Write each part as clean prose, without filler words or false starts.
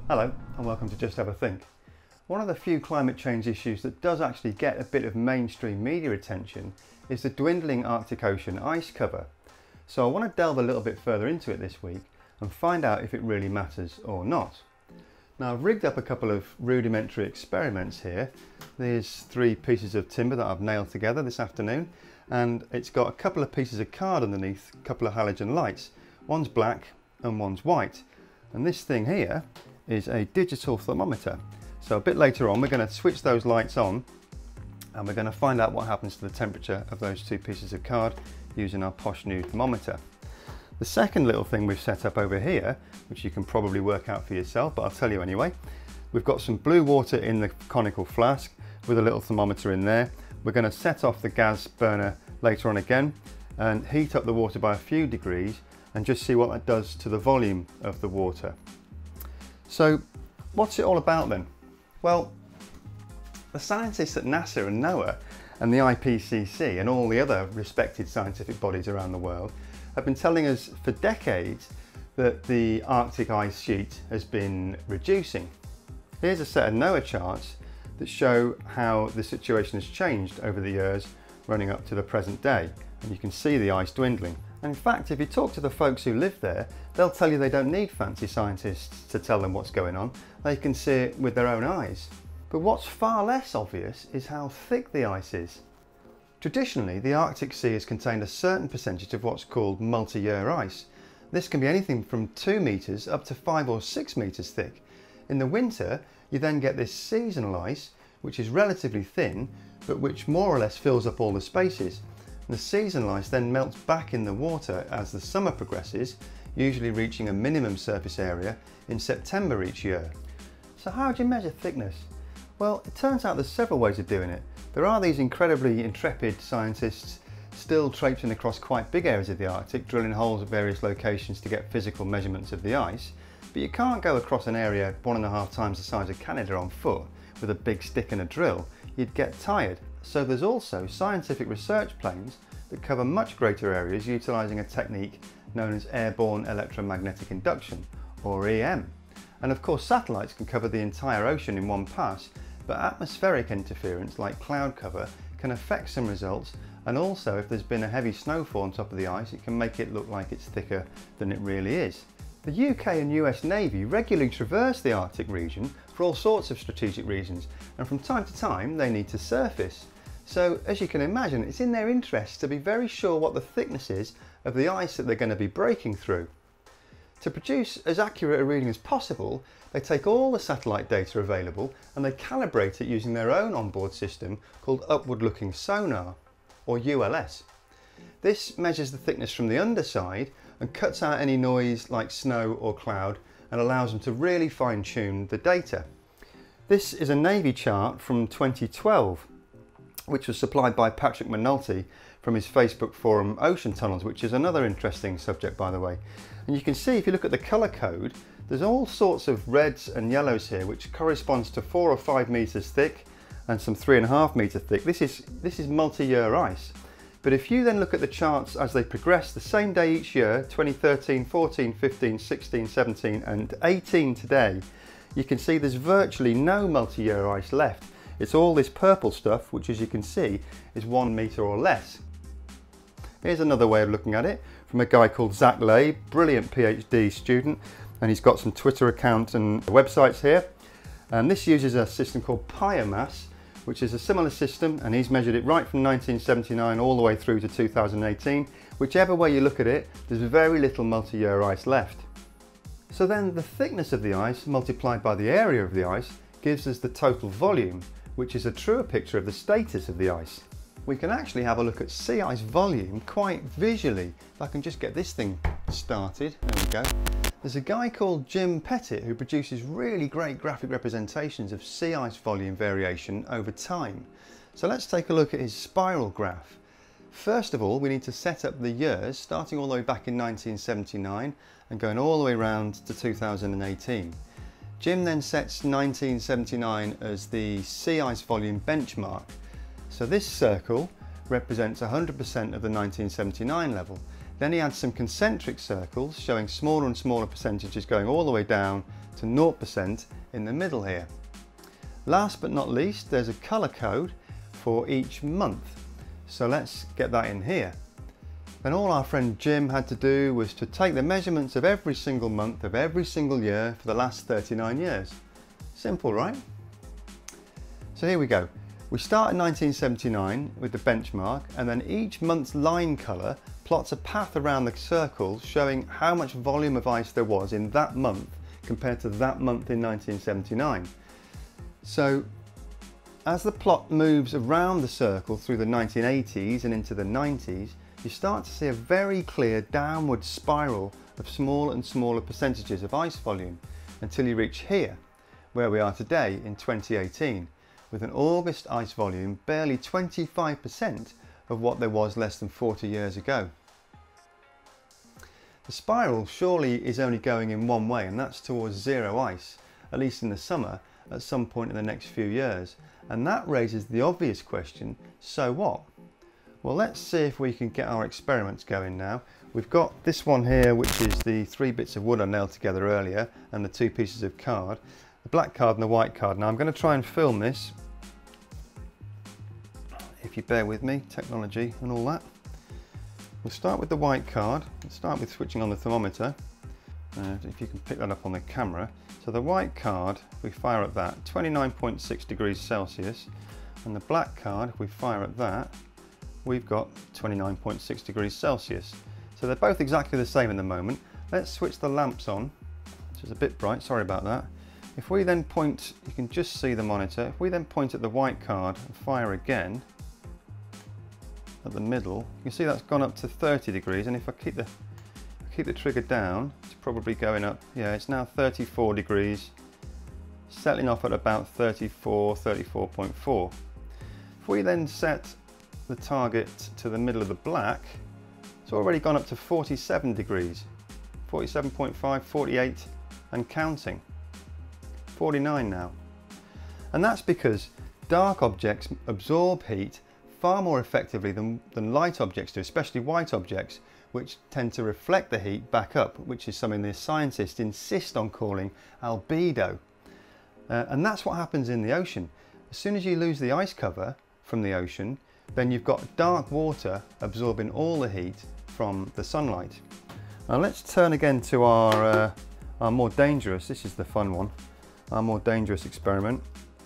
Hello and welcome to Just Have a Think. One of the few climate change issues that does actually get a bit of mainstream media attention is the dwindling Arctic Ocean ice cover. So I want to delve a little bit further into it this week and find out if it really matters or not. Now I've rigged up a couple of rudimentary experiments here. There's 3 pieces of timber that I've nailed together this afternoon, and it's got a couple of pieces of card underneath, a couple of halogen lights. One's black and one's white. And this thing here is a digital thermometer. So a bit later on we're going to switch those lights on and we're going to find out what happens to the temperature of those 2 pieces of card using our posh new thermometer. The second little thing we've set up over here, which you can probably work out for yourself, but I'll tell you anyway. We've got some blue water in the conical flask with a little thermometer in there. We're going to set off the gas burner later on again and heat up the water by a few degrees and just see what that does to the volume of the water. So what's it all about then? Well, the scientists at NASA and NOAA and the IPCC and all the other respected scientific bodies around the world have been telling us for decades that the Arctic ice sheet has been reducing. Here's a set of NOAA charts that show how the situation has changed over the years running up to the present day, and you can see the ice dwindling. And in fact, if you talk to the folks who live there, they'll tell you they don't need fancy scientists to tell them what's going on. They can see it with their own eyes. But what's far less obvious is how thick the ice is. Traditionally, the Arctic Sea has contained a certain percentage of what's called multi-year ice. This can be anything from 2 metres up to 5 or 6 metres thick. In the winter, you then get this seasonal ice, which is relatively thin, but which more or less fills up all the spaces. The seasonal ice then melts back in the water as the summer progresses, usually reaching a minimum surface area in September each year. So how do you measure thickness? Well, it turns out there's several ways of doing it. There are these incredibly intrepid scientists still traipsing across quite big areas of the Arctic, drilling holes at various locations to get physical measurements of the ice. But you can't go across an area 1.5 times the size of Canada on foot with a big stick and a drill. You'd get tired. So there's also scientific research planes that cover much greater areas utilising a technique known as airborne electromagnetic induction, or EM. And of course satellites can cover the entire ocean in one pass, but atmospheric interference like cloud cover can affect some results, and also if there's been a heavy snowfall on top of the ice, it can make it look like it's thicker than it really is. The UK and US Navy regularly traverse the Arctic region for all sorts of strategic reasons, and from time to time they need to surface. So as you can imagine, it's in their interest to be very sure what the thickness is of the ice that they're going to be breaking through. To produce as accurate a reading as possible, they take all the satellite data available and they calibrate it using their own onboard system called upward looking sonar, or ULS. This measures the thickness from the underside and cuts out any noise like snow or cloud and allows them to really fine tune the data. This is a Navy chart from 2012. Which was supplied by Patrick McNulty from his Facebook forum Ocean Tunnels, which is another interesting subject by the way. And you can see if you look at the colour code, there's all sorts of reds and yellows here which corresponds to 4 or 5 metres thick and some 3.5 metre thick. This is multi-year ice. But if you then look at the charts as they progress the same day each year, 2013, 14, 15, 16, 17 and 18 today, you can see there's virtually no multi-year ice left. It's all this purple stuff, which as you can see is 1 metre or less. Here's another way of looking at it from a guy called Zach Lay, brilliant PhD student, and he's got some Twitter accounts and websites here. And this uses a system called Biomass, which is a similar system, and he's measured it right from 1979 all the way through to 2018. Whichever way you look at it, there's very little multi-year ice left. So then the thickness of the ice multiplied by the area of the ice gives us the total volume, which is a truer picture of the status of the ice. We can actually have a look at sea ice volume quite visually. If I can just get this thing started, there we go. There's a guy called Jim Pettit who produces really great graphic representations of sea ice volume variation over time. So let's take a look at his spiral graph. First of all, we need to set up the years, starting all the way back in 1979 and going all the way around to 2018. Jim then sets 1979 as the sea ice volume benchmark. So this circle represents 100% of the 1979 level. Then he adds some concentric circles showing smaller and smaller percentages going all the way down to 0% in the middle here. Last but not least, there's a colour code for each month. So let's get that in here. And all our friend Jim had to do was to take the measurements of every single month of every single year for the last 39 years. Simple, right? So here we go. We start in 1979 with the benchmark, and then each month's line colour plots a path around the circle showing how much volume of ice there was in that month compared to that month in 1979. So as the plot moves around the circle through the 1980s and into the 90s, you start to see a very clear downward spiral of smaller and smaller percentages of ice volume until you reach here, where we are today in 2018, with an August ice volume barely 25% of what there was less than 40 years ago. The spiral surely is only going in one way, and that's towards zero ice, at least in the summer, at some point in the next few years. And that raises the obvious question, so what? Well, let's see if we can get our experiments going now. We've got this one here, which is the 3 bits of wood I nailed together earlier, and the 2 pieces of card. The black card and the white card. Now I'm going to try and film this, if you bear with me, technology and all that. We'll start with the white card. Let's start with switching on the thermometer, if you can pick that up on the camera. So the white card, if we fire at that, 29.6 degrees Celsius, and the black card, if we fire at that, we've got 29.6 degrees Celsius. So they're both exactly the same in the moment. Let's switch the lamps on, which is a bit bright, sorry about that. If we then point, you can just see the monitor, if we then point at the white card and fire again at the middle, you can see that's gone up to 30 degrees, and if I keep the trigger down, it's probably going up, yeah, it's now 34 degrees, settling off at about 34, 34.4. If we then set the target to the middle of the black, it's already gone up to 47 degrees, 47.5, 48 and counting. 49 now. And that's because dark objects absorb heat far more effectively than light objects do, especially white objects, which tend to reflect the heat back up, which is something the scientists insist on calling albedo. And that's what happens in the ocean. As soon as you lose the ice cover from the ocean, then you've got dark water absorbing all the heat from the sunlight. Now let's turn again to our more dangerous, this is the fun one, our more dangerous experiment.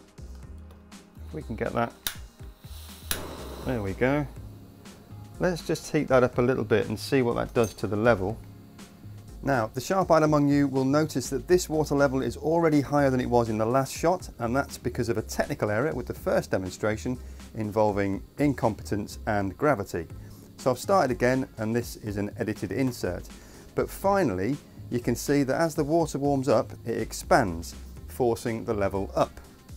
If we can get that, there we go. Let's just heat that up a little bit and see what that does to the level. Now, the sharp-eyed among you will notice that this water level is already higher than it was in the last shot, and that's because of a technical error with the first demonstration involving incompetence and gravity. So I've started again, and this is an edited insert. But finally, you can see that as the water warms up, it expands, forcing the level up.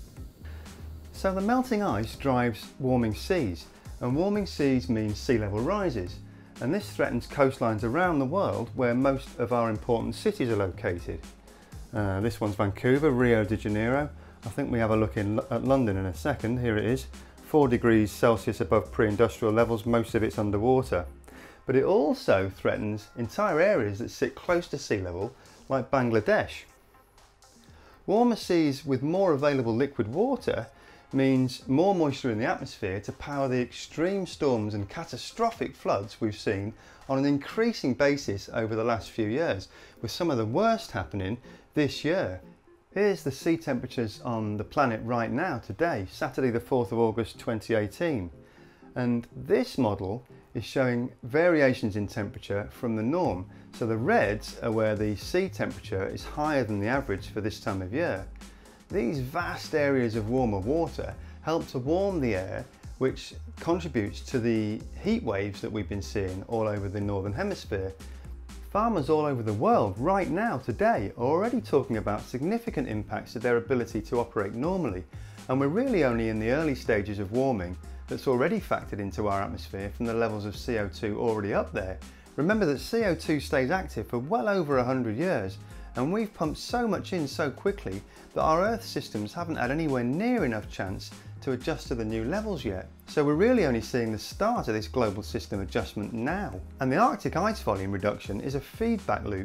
So the melting ice drives warming seas, and warming seas means sea level rises. And this threatens coastlines around the world where most of our important cities are located. This one's Vancouver, Rio de Janeiro. I think we have a look at London in a second. Here it is, 4 degrees Celsius above pre-industrial levels, most of it's underwater. But it also threatens entire areas that sit close to sea level, like Bangladesh. Warmer seas with more available liquid water means more moisture in the atmosphere to power the extreme storms and catastrophic floods we've seen on an increasing basis over the last few years, with some of the worst happening this year. Here's the sea temperatures on the planet right now, today, Saturday the 4th of August 2018. And this model is showing variations in temperature from the norm. So the reds are where the sea temperature is higher than the average for this time of year. These vast areas of warmer water help to warm the air, which contributes to the heat waves that we've been seeing all over the northern hemisphere. Farmers all over the world right now, today, are already talking about significant impacts to their ability to operate normally, and we're really only in the early stages of warming that's already factored into our atmosphere from the levels of CO2 already up there. Remember that CO2 stays active for well over 100 years, and we've pumped so much in so quickly that our Earth systems haven't had anywhere near enough chance to adjust to the new levels yet. So we're really only seeing the start of this global system adjustment now. And the Arctic ice volume reduction is a feedback loop.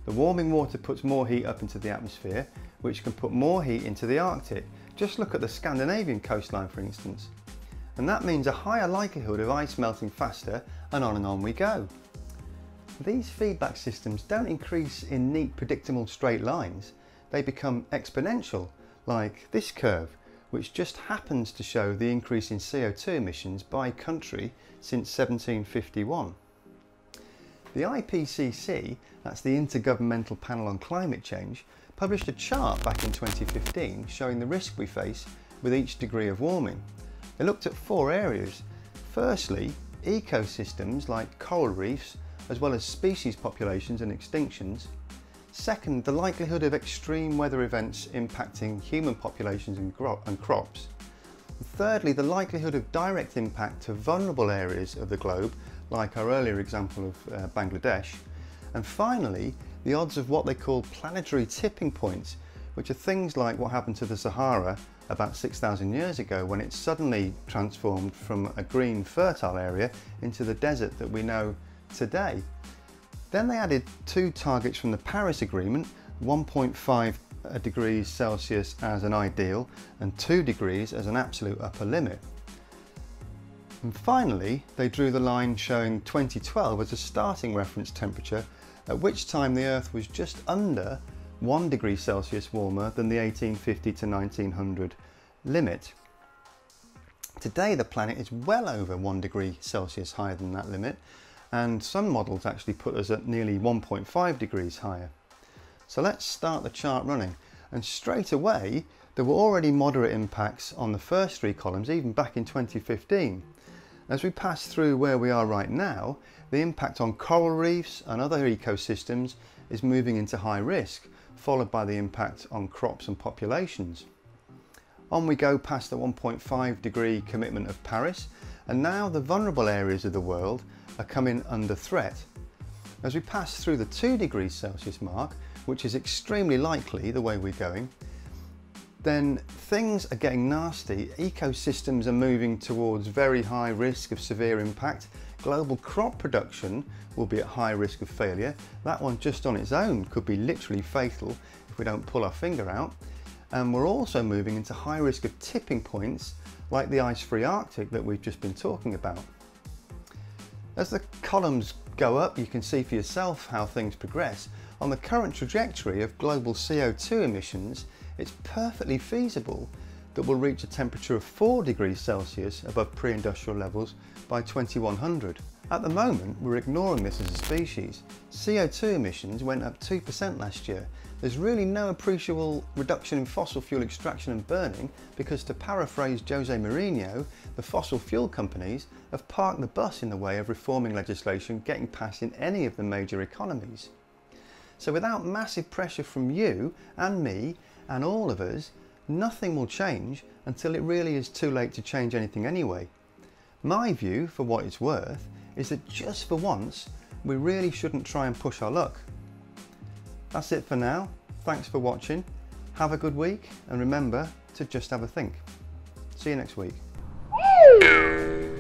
The warming water puts more heat up into the atmosphere, which can put more heat into the Arctic. Just look at the Scandinavian coastline, for instance. And that means a higher likelihood of ice melting faster, and on we go. These feedback systems don't increase in neat, predictable straight lines. They become exponential, like this curve, which just happens to show the increase in CO2 emissions by country since 1751. The IPCC, that's the Intergovernmental Panel on Climate Change, published a chart back in 2015 showing the risk we face with each degree of warming. They looked at 4 areas. Firstly, ecosystems like coral reefs, as well as species populations and extinctions. Second, the likelihood of extreme weather events impacting human populations and crops. And thirdly, the likelihood of direct impact to vulnerable areas of the globe, like our earlier example of Bangladesh. And finally, the odds of what they call planetary tipping points, which are things like what happened to the Sahara about 6,000 years ago when it suddenly transformed from a green fertile area into the desert that we know today. Then they added 2 targets from the Paris Agreement, 1.5 degrees Celsius as an ideal and 2 degrees as an absolute upper limit. And finally, they drew the line showing 2012 as a starting reference temperature, at which time the Earth was just under 1 degree Celsius warmer than the 1850 to 1900 limit. Today the planet is well over 1 degree Celsius higher than that limit, and some models actually put us at nearly 1.5 degrees higher. So let's start the chart running, and straight away there were already moderate impacts on the first 3 columns even back in 2015. As we pass through where we are right now, the impact on coral reefs and other ecosystems is moving into high risk, followed by the impact on crops and populations. On we go past the 1.5 degree commitment of Paris, and now the vulnerable areas of the world are coming under threat. As we pass through the 2 degrees Celsius mark, which is extremely likely the way we're going, then things are getting nasty. Ecosystems are moving towards very high risk of severe impact. Global crop production will be at high risk of failure. That one just on its own could be literally fatal if we don't pull our finger out. And we're also moving into high risk of tipping points like the ice-free Arctic that we've just been talking about. As the columns go up, you can see for yourself how things progress. On the current trajectory of global CO2 emissions, it's perfectly feasible that we'll reach a temperature of 4 degrees Celsius above pre-industrial levels by 2100. At the moment, we're ignoring this as a species. CO2 emissions went up 2% last year. There's really no appreciable reduction in fossil fuel extraction and burning because, to paraphrase Jose Mourinho, the fossil fuel companies have parked the bus in the way of reforming legislation getting passed in any of the major economies. So without massive pressure from you and me and all of us, nothing will change until it really is too late to change anything anyway. My view, for what it's worth, is that just for once, we really shouldn't try and push our luck. That's it for now. Thanks for watching. Have a good week, and remember to just have a think. See you next week.